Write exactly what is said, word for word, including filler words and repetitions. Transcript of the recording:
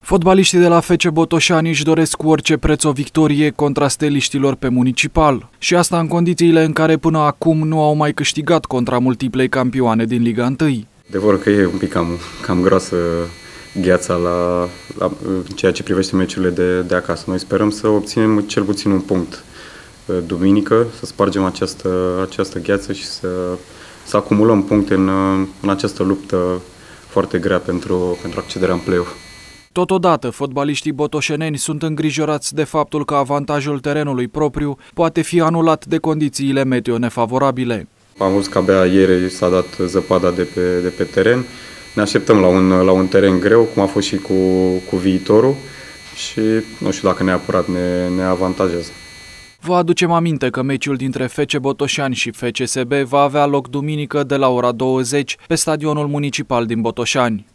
Fotbaliștii de la F C Botoșani își doresc cu orice preț o victorie contra steliștilor pe Municipal. Și asta în condițiile în care până acum nu au mai câștigat contra multiplei campioane din Liga unu. Adevărul că e un pic cam, cam groasă gheața la, la ceea ce privește meciurile de, de acasă. Noi sperăm să obținem cel puțin un punct duminică, să spargem această, această gheață și să, să acumulăm puncte în, în această luptă foarte grea pentru, pentru accederea în play-off. Totodată, fotbaliștii botoșeneni sunt îngrijorați de faptul că avantajul terenului propriu poate fi anulat de condițiile meteo nefavorabile. Am văzut că abia ieri s-a dat zăpada de pe, de pe teren. Ne așteptăm la un, la un teren greu, cum a fost și cu, cu viitorul și nu știu dacă neapărat ne, ne avantajează. Vă aducem aminte că meciul dintre F C Botoșani și F C S B va avea loc duminică de la ora douăzeci pe stadionul municipal din Botoșani.